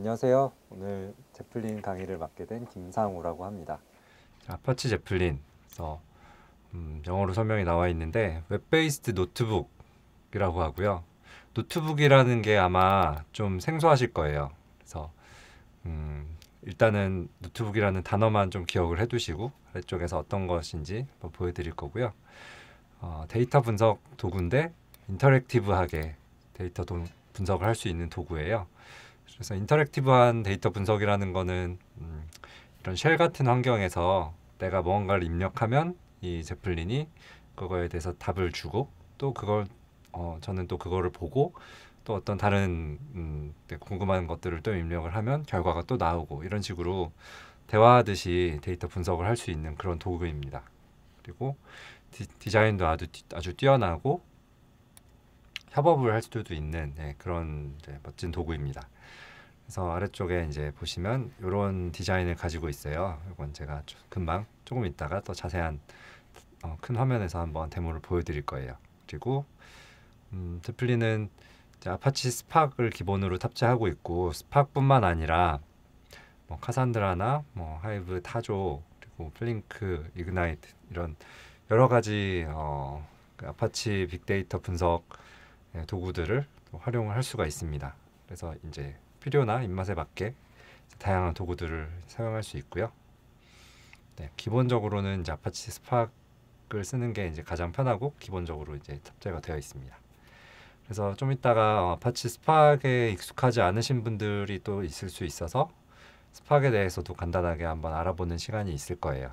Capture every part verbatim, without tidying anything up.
안녕하세요. 오늘 제플린 강의를 맡게 된 김상우라고 합니다. 아파치 제플린, 그래서 음, 영어로 설명이 나와 있는데 웹 베이스드 노트북이라고 하고요. 노트북이라는 게 아마 좀 생소하실 거예요. 그래서 음, 일단은 노트북이라는 단어만 좀 기억을 해두시고 아래쪽에서 어떤 것인지 한번 보여드릴 거고요. 어, 데이터 분석 도구인데 인터랙티브하게 데이터 도, 분석을 할 수 있는 도구예요. 그래서 인터랙티브한 데이터 분석이라는 거는 음, 이런 쉘 같은 환경에서 내가 무언가를 입력하면 이 제플린이 그거에 대해서 답을 주고 또 그걸 어, 저는 또 그거를 보고 또 어떤 다른 음, 네, 궁금한 것들을 또 입력을 하면 결과가 또 나오고 이런 식으로 대화하듯이 데이터 분석을 할 수 있는 그런 도구입니다. 그리고 디, 디자인도 아주, 아주 뛰어나고 협업을 할 수도 있는 네, 그런 이제 멋진 도구입니다. 그래서 아래쪽에 이제 보시면 이런 디자인을 가지고 있어요. 이건 제가 금방 조금 있다가 더 자세한 어, 큰 화면에서 한번 데모를 보여드릴 거예요. 그리고 음, 제플린은 이제 아파치 스팍을 기본으로 탑재하고 있고 스팍뿐만 아니라 뭐 카산드라나 뭐 하이브 타조 그리고 플링크 이그나이트 이런 여러 가지 어, 그 아파치 빅데이터 분석 예, 도구들을 또 활용을 할 수가 있습니다. 그래서 이제 필요나 입맛에 맞게 다양한 도구들을 사용할 수 있고요. 네, 기본적으로는 이제 아파치 스팍을 쓰는 게 이제 가장 편하고 기본적으로 이제 탑재가 되어 있습니다. 그래서 좀 이따가 아파치 스팍에 익숙하지 않으신 분들이 또 있을 수 있어서 스팍에 대해서도 간단하게 한번 알아보는 시간이 있을 거예요.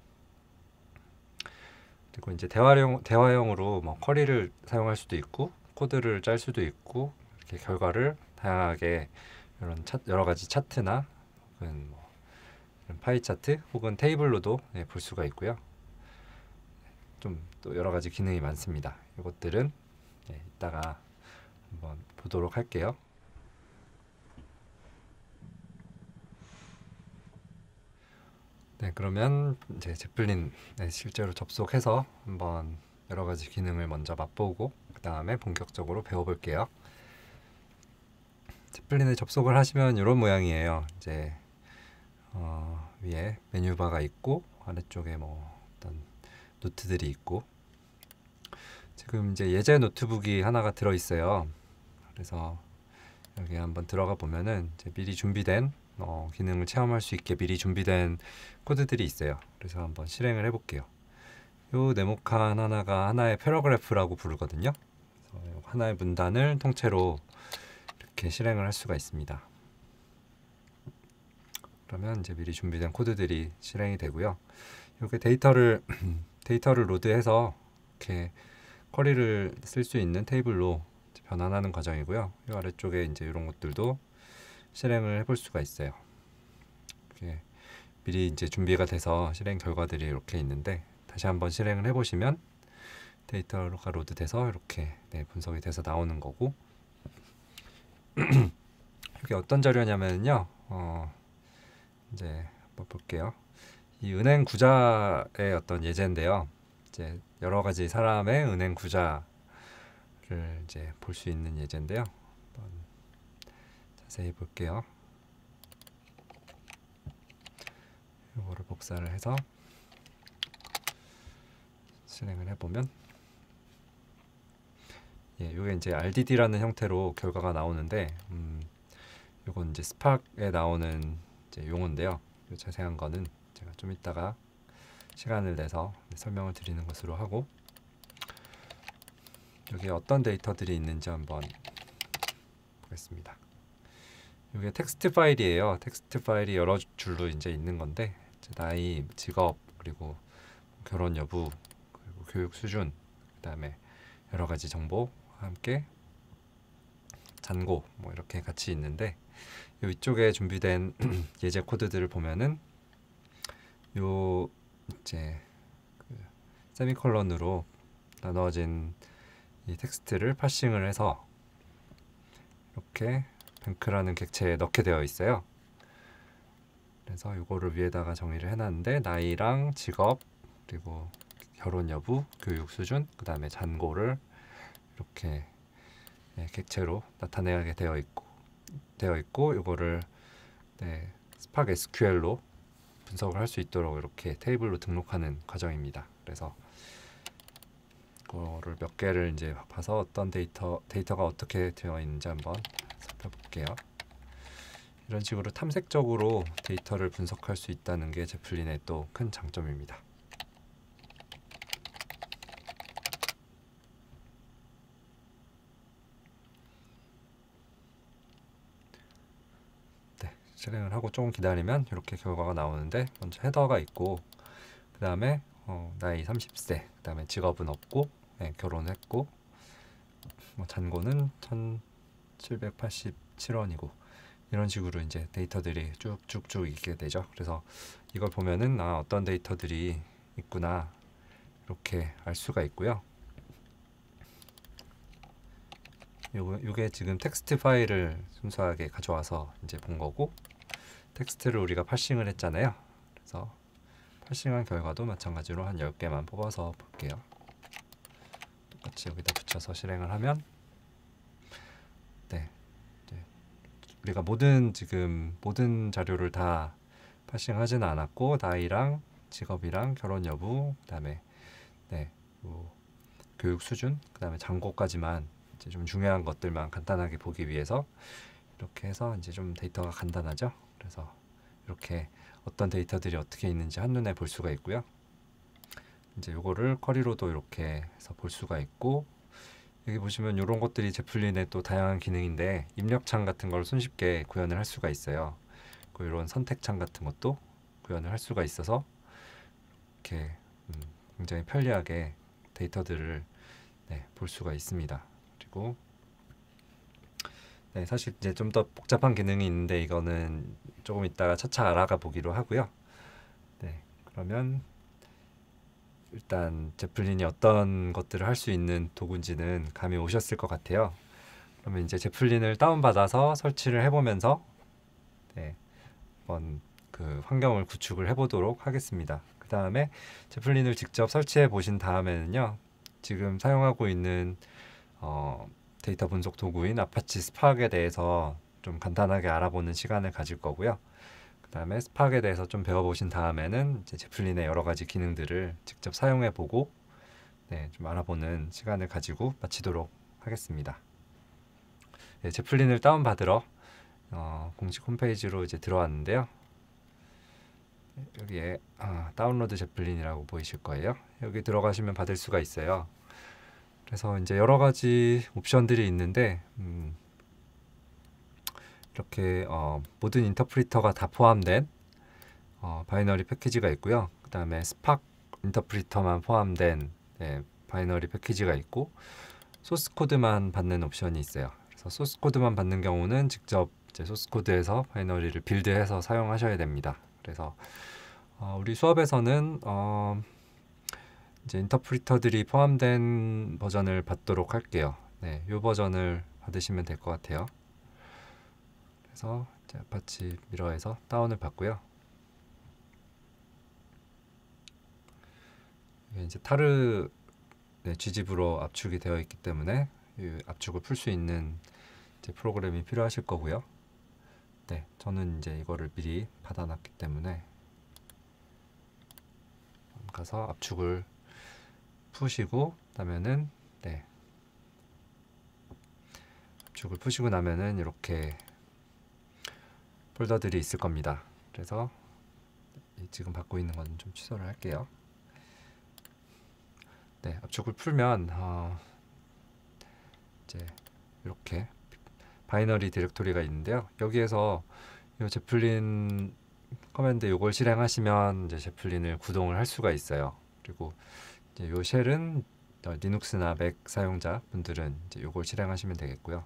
그리고 이제 대화용 대화용으로 뭐 쿼리를 사용할 수도 있고 코드를 짤 수도 있고 이렇게 결과를 다양하게 이런 차, 여러 가지 차트나 혹은 뭐 이런 파이 차트 혹은 테이블로도 네, 볼 수가 있고요. 좀 또 여러 가지 기능이 많습니다. 이것들은 네, 이따가 한번 보도록 할게요. 네, 그러면 이제 제플린 네, 실제로 접속해서 한번 여러 가지 기능을 먼저 맛보고 그 다음에 본격적으로 배워볼게요. 제플린에 접속을 하시면 이런 모양이에요. 이제 어, 위에 메뉴바가 있고 아래쪽에 뭐 어떤 노트들이 있고 지금 이제 예제 노트북이 하나가 들어 있어요. 그래서 여기 한번 들어가 보면은 이제 미리 준비된 어, 기능을 체험할 수 있게 미리 준비된 코드들이 있어요. 그래서 한번 실행을 해볼게요. 요 네모칸 하나가 하나의 패러그래프라고 부르거든요. 그래서 하나의 문단을 통째로 이렇게 실행을 할 수가 있습니다. 그러면 이제 미리 준비된 코드들이 실행이 되고요. 이렇게 데이터를 데이터를 로드해서 이렇게 쿼리를 쓸 수 있는 테이블로 변환하는 과정이고요. 이 아래쪽에 이제 이런 것들도 실행을 해볼 수가 있어요. 이렇게 미리 이제 준비가 돼서 실행 결과들이 이렇게 있는데 다시 한번 실행을 해보시면 데이터가 로드돼서 이렇게 네, 분석이 돼서 나오는 거고 이게 어떤 자료냐면요. 어, 이제 한번 볼게요. 이 은행 구자의 어떤 예제인데요. 이제 여러 가지 사람의 은행 구자를 이제 볼 수 있는 예제인데요. 한번 자세히 볼게요. 이거를 복사를 해서 실행을 해보면 예, 이게 이제 알디디라는 형태로 결과가 나오는데 음, 이건 이제 스팍에 나오는 이제 용어인데요. 이 자세한 거는 제가 좀 이따가 시간을 내서 설명을 드리는 것으로 하고 여기에 어떤 데이터들이 있는지 한번 보겠습니다. 이게 텍스트 파일이에요. 텍스트 파일이 여러 줄로 이제 있는 건데 이제 나이, 직업, 그리고 결혼 여부, 그리고 교육 수준, 그다음에 여러 가지 정보와 함께 잔고 뭐 이렇게 같이 있는데 요 위쪽에 준비된 예제 코드들을 보면은 요 이제 그 세미콜론으로 나누어진 이 텍스트를 파싱을 해서 이렇게 뱅크라는 객체에 넣게 되어 있어요. 그래서 이거를 위에다가 정의를 해놨는데 나이랑 직업 그리고 결혼 여부, 교육 수준, 그 다음에 잔고를 이렇게 객체로 나타내게 되어 있고 되어 있고 이거를 네, 스파크 에스큐엘로 분석을 할 수 있도록 이렇게 테이블로 등록하는 과정입니다. 그래서 그거를 몇 개를 이제 봐서 어떤 데이터 데이터가 어떻게 되어 있는지 한번 살펴볼게요. 이런 식으로 탐색적으로 데이터를 분석할 수 있다는 게 제플린의 또 큰 장점입니다. 네, 실행을 하고 조금 기다리면 이렇게 결과가 나오는데, 먼저 헤더가 있고 그 다음에 어, 나이 삼십 세, 그 다음에 직업은 없고, 네, 결혼했고, 뭐 잔고는 천칠백팔십칠 원이고, 이런 식으로 이제 데이터들이 쭉쭉쭉 있게 되죠. 그래서 이걸 보면은 아, 어떤 데이터들이 있구나 이렇게 알 수가 있고요. 요, 요게 지금 텍스트 파일을 순수하게 가져와서 이제 본 거고, 텍스트를 우리가 파싱을 했잖아요. 그래서 파싱한 결과도 마찬가지로 한 열 개만 뽑아서 볼게요. 똑같이 여기다 붙여서 실행을 하면, 네, 우리가 모든 지금 모든 자료를 다 파싱하지는 않았고, 나이랑 직업이랑 결혼 여부, 그다음에 네, 뭐 교육 수준, 그다음에 잔고까지만 이제 좀 중요한 것들만 간단하게 보기 위해서 이렇게 해서 이제 좀 데이터가 간단하죠. 그래서 이렇게 어떤 데이터들이 어떻게 있는지 한눈에 볼 수가 있고요. 이제 요거를 쿼리로도 이렇게 해서 볼 수가 있고, 여기 보시면 이런 것들이 제플린의 또 다양한 기능인데, 입력창 같은 걸 손쉽게 구현을 할 수가 있어요. 그리고 이런 선택창 같은 것도 구현을 할 수가 있어서 이렇게 음, 굉장히 편리하게 데이터들을 네, 볼 수가 있습니다. 그리고 네, 사실 이제 좀 더 복잡한 기능이 있는데 이거는 조금 이따가 차차 알아가 보기로 하고요. 네, 그러면 일단 제플린이 어떤 것들을 할 수 있는 도구인지는 감이 오셨을 것 같아요. 그러면 이제 제플린을 다운받아서 설치를 해보면서 네, 한번 그 환경을 구축을 해보도록 하겠습니다. 그 다음에 제플린을 직접 설치해 보신 다음에는요, 지금 사용하고 있는 어, 데이터 분석 도구인 아파치 스파크에 대해서 좀 간단하게 알아보는 시간을 가질 거고요. 그 다음에 스파크에 대해서 좀 배워보신 다음에는 이제 제플린의 여러 가지 기능들을 직접 사용해 보고 네, 좀 알아보는 시간을 가지고 마치도록 하겠습니다. 네, 제플린을 다운받으러 어, 공식 홈페이지로 이제 들어왔는데요. 여기에 아, 다운로드 제플린이라고 보이실 거예요. 여기 들어가시면 받을 수가 있어요. 그래서 이제 여러 가지 옵션들이 있는데 음, 이렇게 어, 모든 인터프리터가 다 포함된 어, 바이너리 패키지가 있고요. 그 다음에 스파크 인터프리터만 포함된 네, 바이너리 패키지가 있고, 소스 코드만 받는 옵션이 있어요. 그래서 소스 코드만 받는 경우는 직접 이제 소스 코드에서 바이너리를 빌드해서 사용하셔야 됩니다. 그래서 어, 우리 수업에서는 어, 이제 인터프리터들이 포함된 버전을 받도록 할게요. 네, 이 버전을 받으시면 될 것 같아요. 그래서 이제 아파치 미러에서 다운을 받고요. 이게 이제 타르 네, 지집으로 압축이 되어 있기 때문에 이 압축을 풀 수 있는 이제 프로그램이 필요하실 거고요. 네, 저는 이제 이거를 미리 받아놨기 때문에 가서 압축을 푸시고 나면은 네, 압축을 푸시고 나면은 이렇게 폴더들이 있을 겁니다. 그래서 지금 받고 있는 건 좀 취소를 할게요. 네, 압축을 풀면 어, 이제 이렇게 바이너리 디렉토리가 있는데요. 여기에서 이 제플린 커맨드 요걸 실행하시면 이제 제플린을 구동을 할 수가 있어요. 그리고 이제 요 쉘은 어, 리눅스나 맥 사용자 분들은 이제 요걸 실행하시면 되겠고요.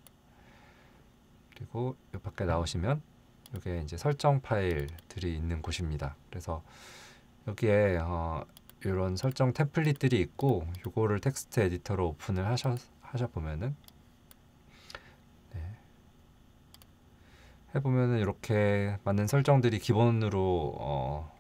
그리고 요 밖에 나오시면 이게 이제 설정 파일들이 있는 곳입니다. 그래서 여기에 어, 이런 설정 템플릿들이 있고, 요거를 텍스트 에디터로 오픈을 하셔, 하셔 보면은 네, 해보면은 이렇게 맞는 설정들이 기본으로 어,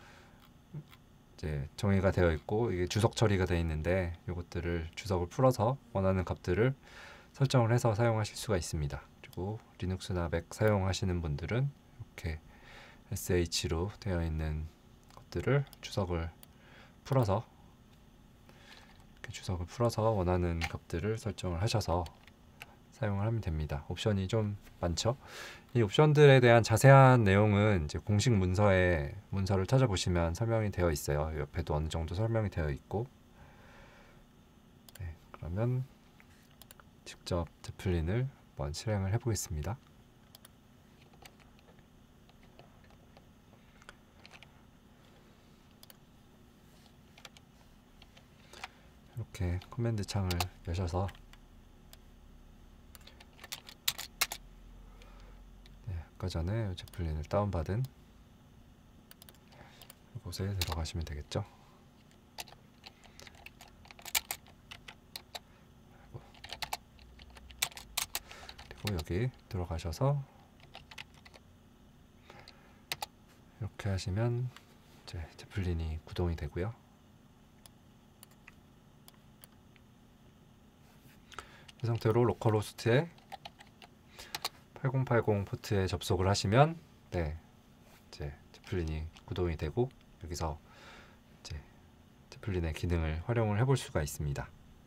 이제 정의가 되어 있고, 이게 주석 처리가 되어 있는데 요것들을 주석을 풀어서 원하는 값들을 설정을 해서 사용하실 수가 있습니다. 그리고 리눅스나 맥 사용하시는 분들은 이렇게 에스에이치로 되어 있는 것들을 주석을 풀어서 이렇게 주석을 풀어서 원하는 값들을 설정을 하셔서 사용을 하면 됩니다. 옵션이 좀 많죠. 이 옵션들에 대한 자세한 내용은 이제 공식 문서에 문서를 찾아보시면 설명이 되어 있어요. 옆에도 어느 정도 설명이 되어 있고. 네, 그러면 직접 제플린을 한번 실행을 해보겠습니다. 이렇게 커맨드 창을 여셔서 네, 아까 전에 제플린을 다운받은 곳에 들어가시면 되겠죠. 그리고 여기 들어가셔서 이렇게 하시면 이제 제플린이 구동이 되고요. 이 상태로 로컬호스트에 팔공팔공 포트에 접속을 하시면 네, 이제 제플린이 구동이 되고 여기서 이제 제플린의 기능을 활용을 해볼 수가 있습니다.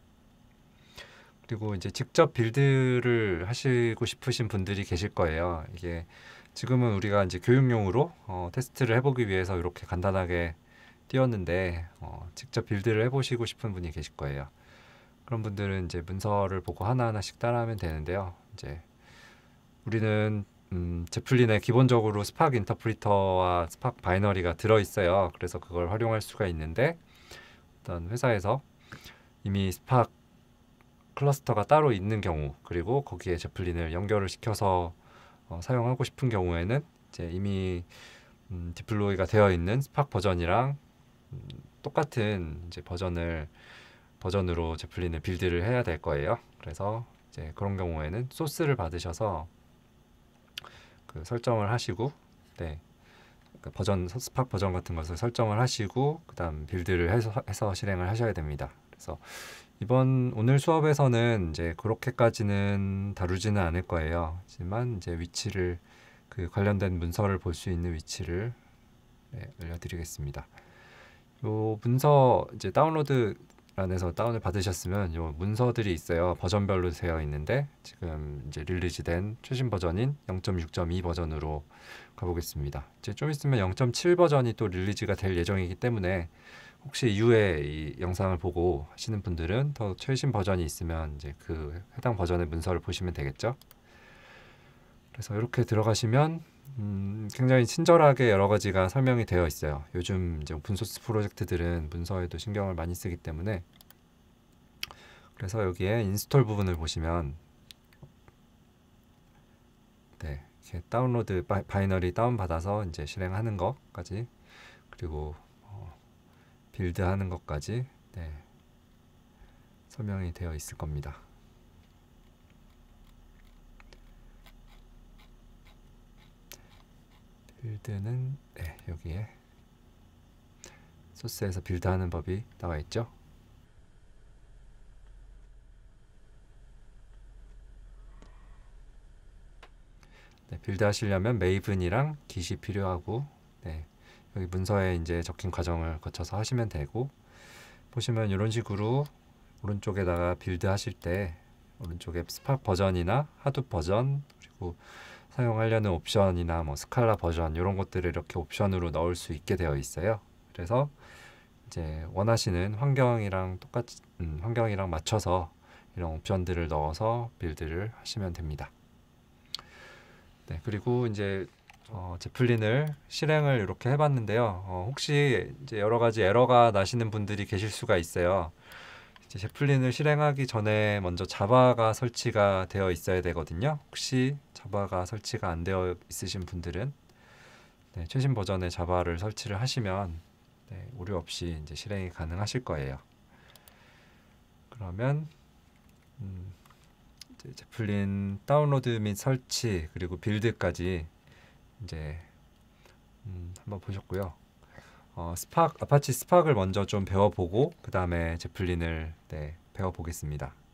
그리고 이제 직접 빌드를 하시고 싶으신 분들이 계실 거예요. 이게 지금은 우리가 이제 교육용으로 어, 테스트를 해보기 위해서 이렇게 간단하게 띄웠는데 어, 직접 빌드를 해보시고 싶은 분이 계실 거예요. 그런 분들은 이제 문서를 보고 하나하나씩 따라하면 되는데요. 이제 우리는 음, 제플린에 기본적으로 스팍 인터프리터와 스팍 바이너리가 들어있어요. 그래서 그걸 활용할 수가 있는데 어떤 회사에서 이미 스팍 클러스터가 따로 있는 경우 그리고 거기에 제플린을 연결을 시켜서 어, 사용하고 싶은 경우에는 이제 이미 음, 디플로이가 되어 있는 스팍 버전이랑 음, 똑같은 이제 버전을 버전으로 제플린을 빌드를 해야 될 거예요. 그래서 이제 그런 경우에는 소스를 받으셔서 그 설정을 하시고, 네, 그 버전 스팍 버전 같은 것을 설정을 하시고, 그다음 빌드를 해서, 해서 실행을 하셔야 됩니다. 그래서 이번 오늘 수업에서는 이제 그렇게까지는 다루지는 않을 거예요. 하지만 이제 위치를 그 관련된 문서를 볼 수 있는 위치를 네, 알려드리겠습니다. 요 문서 이제 다운로드 란에서 다운을 받으셨으면 요 문서들이 있어요. 버전별로 되어 있는데 지금 이제 릴리즈된 최신 버전인 영 점 육 점 이 버전으로 가보겠습니다. 이제 좀 있으면 영 점 칠 버전이 또 릴리즈가 될 예정이기 때문에 혹시 이후에 이 영상을 보고 하시는 분들은 더 최신 버전이 있으면 이제 그 해당 버전의 문서를 보시면 되겠죠. 그래서 이렇게 들어가시면 음, 굉장히 친절하게 여러 가지가 설명이 되어 있어요. 요즘 이제 오픈소스 프로젝트들은 문서에도 신경을 많이 쓰기 때문에 그래서 여기에 인스톨 부분을 보시면 네, 이렇게 다운로드 바, 바이너리 다운받아서 이제 실행하는 것까지 그리고 어, 빌드하는 것까지 네, 설명이 되어 있을 겁니다. 빌드는 네, 여기에 소스에서 빌드하는 법이 나와 있죠. 네, 빌드 하시려면 메이븐이랑 깃이 필요하고 네, 여기 문서에 이제 적힌 과정을 거쳐서 하시면 되고 보시면 이런 식으로 오른쪽에다가 빌드 하실 때 오른쪽에 스팍 버전이나 하둡 버전 그리고 사용하려는 옵션이나 뭐 스칼라 버전 이런 것들을 이렇게 옵션으로 넣을 수 있게 되어 있어요. 그래서 이제 원하시는 환경이랑 똑같이 음, 환경이랑 맞춰서 이런 옵션들을 넣어서 빌드를 하시면 됩니다. 네, 그리고 이제 어, 제플린을 실행을 이렇게 해봤는데요. 어, 혹시 이제 여러 가지 에러가 나시는 분들이 계실 수가 있어요. 이제 제플린을 실행하기 전에 먼저 자바가 설치가 되어 있어야 되거든요. 혹시 자바가 설치가 안 되어 있으신 분들은 네, 최신 버전의 자바를 설치를 하시면 네, 오류 없이 이제 실행이 가능하실 거예요. 그러면 음, 이제 제플린 다운로드 및 설치 그리고 빌드까지 이제 음, 한번 보셨고요. 어, 스팍 아파치 스팍을 먼저 좀 배워보고 그 다음에 제플린을 네, 배워보겠습니다.